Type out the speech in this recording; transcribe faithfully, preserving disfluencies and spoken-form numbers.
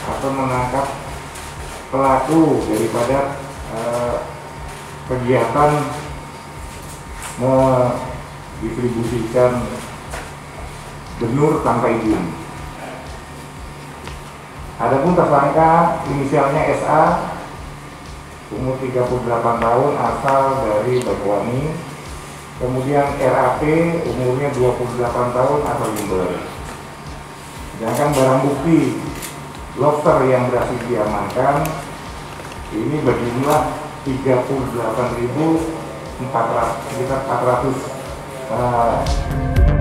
atau menangkap pelaku daripada eh, kegiatan mendistribusikan benur tanpa izin. Adapun tersangka inisialnya S A, umur tiga puluh delapan tahun, asal dari Banyuwangi. Kemudian R A P, umurnya dua puluh delapan tahun, asal Jember. Sedangkan barang bukti lobster yang berhasil diamankan ini berjumlah tiga puluh delapan ribu empat ratus, sekitar empat ratus uh,